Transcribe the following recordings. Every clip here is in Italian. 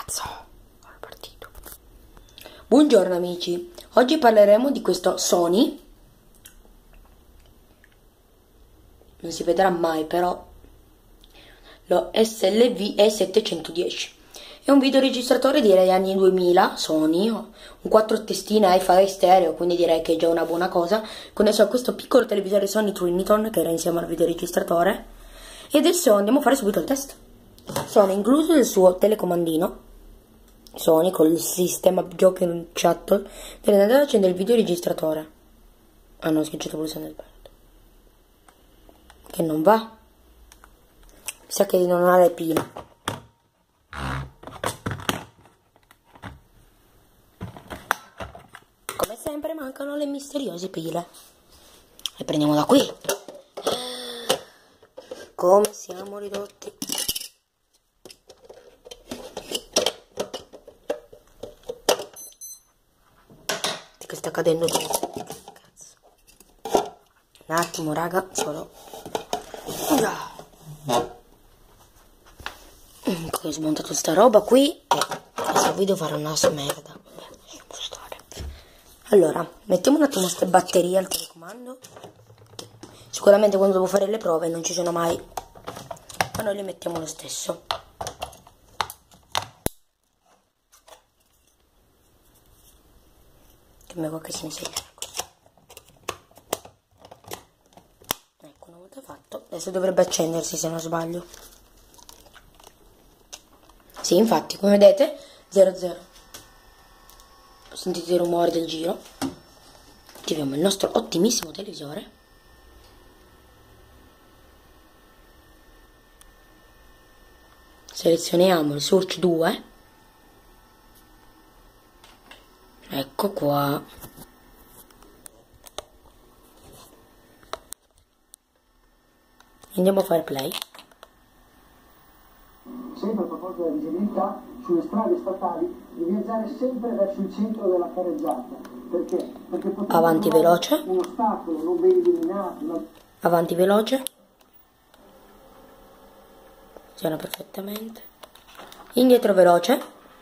Cazzo, è partito. Buongiorno amici, oggi parleremo di questo Sony. Non si vedrà mai però. Lo SLV-E710. È un videoregistratore direi anni 2000, Sony, un 4 testine hi-fi stereo, quindi direi che è già una buona cosa, connesso a questo piccolo televisore Sony Triniton che era insieme al videoregistratore. E adesso andiamo a fare subito il test. Sono incluso il suo telecomandino Sony con il sistema giochi in chat per andare ad accendere il videoregistratore. Ah no, ho schiacciato pulsante sbagliato. Che non va. Mi sa che non ha le pile. Come sempre mancano le misteriose pile. Le prendiamo da qui. Come siamo ridotti. Che sta cadendo tutto. Cazzo. Un attimo raga, solo. Ho smontato sta roba qui e questo video farà una merda. Vabbè, lasciamo stare. Allora, mettiamo un attimo queste batterie al telecomando. Sicuramente quando devo fare le prove non ci sono mai, ma noi le mettiamo lo stesso. Che me che si insegna così. Ecco, una volta fatto, adesso dovrebbe accendersi se non sbaglio. Sì, infatti, come vedete, 00. Sentite il rumore del giro. Attiviamo il nostro ottimissimo televisore. Selezioniamo il Search 2. Ecco qua. Andiamo a fare play. Sempre a proposito della visibilità, sulle strade statali di viaggiare sempre verso il centro della carreggiata. Perché? Perché avanti veloce. Un ostacolo non ben illuminato. Avanti veloce. Funziona perfettamente. Indietro veloce.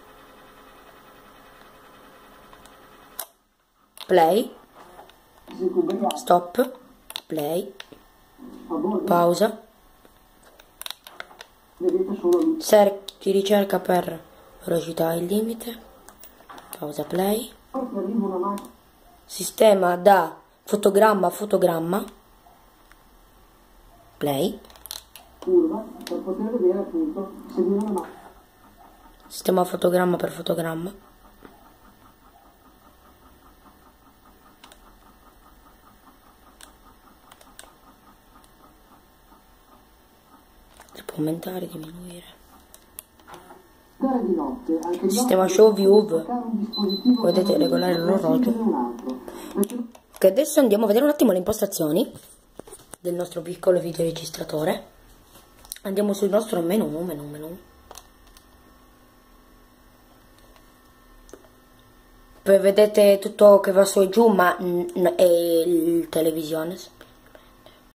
Play. Stop. Play. Pausa. Cerchi ricerca per velocità il limite. Pausa play. Sistema da fotogramma a fotogramma. Play. Per poter vedere appunto seguire una macchina. Sistema fotogramma per fotogramma. Si può aumentare, diminuire. Sistema show view. Potete regolare l'orologio. Ok, adesso andiamo a vedere un attimo le impostazioni del nostro piccolo videoregistratore. Andiamo sul nostro menu. Poi vedete tutto che va su e giù, ma è il televisione.